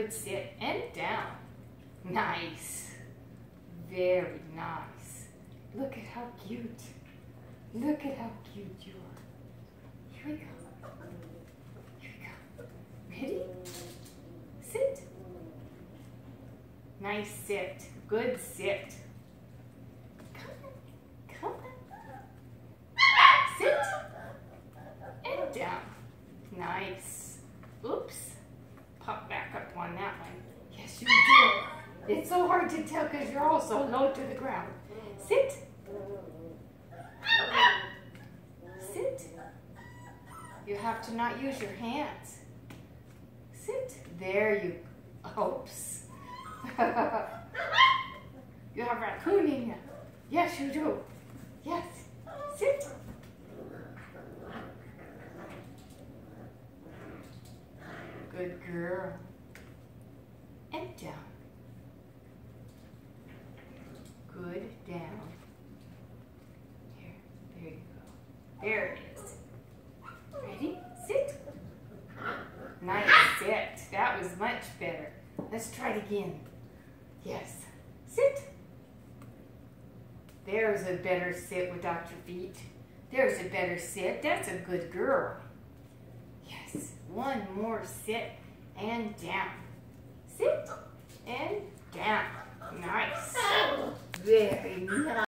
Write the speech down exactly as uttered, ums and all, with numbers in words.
Good sit and down. Nice. Very nice. Look at how cute. Look at how cute you are. Here we go. Here we go. Ready? Sit. Nice sit. Good sit. Come on. Come on. Sit. And down. Nice. Oops. Pop back up on that one. Yes, you do. It's so hard to tell because you're all so low to the ground. Sit. Sit. You have to not use your hands. Sit. There you Oops. You have raccoon in you. Yes, you do. Yes. Sit. Good girl. And down. Good down. Here. There you go. There it is. Ready? Sit. Nice sit. That was much better. Let's try it again. Yes. Sit. There's a better sit without your feet. There's a better sit. That's a good girl. Yes. One more sit and down. Sit and down. Nice. Very nice.